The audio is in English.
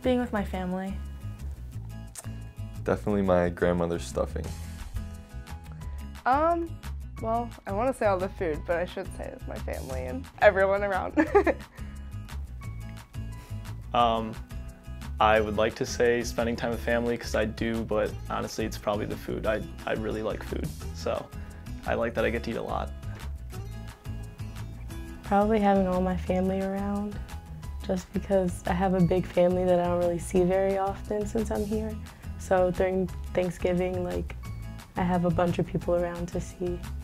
Being with my family. Definitely my grandmother's stuffing. Well, I want to say all the food, but I should say it's my family and everyone around. I would like to say spending time with family because I do, but honestly it's probably the food. I really like food, so I like that I get to eat a lot. Probably having all my family around, just because I have a big family that I don't really see very often since I'm here. So during Thanksgiving, like, I have a bunch of people around to see.